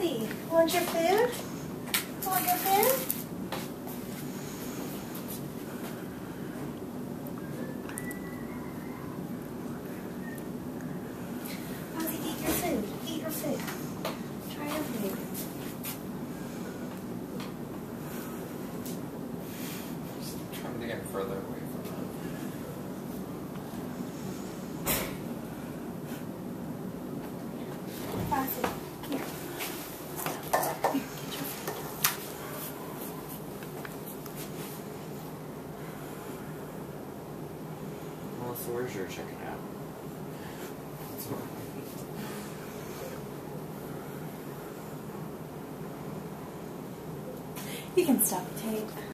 Poppy, want your food? Want your food? Poppy, eat your food. Eat your food. Try your food. Just trying to get further away from that. Poppy, here. Here, get your food. Melissa, where's your chicken at? You can stop the tape.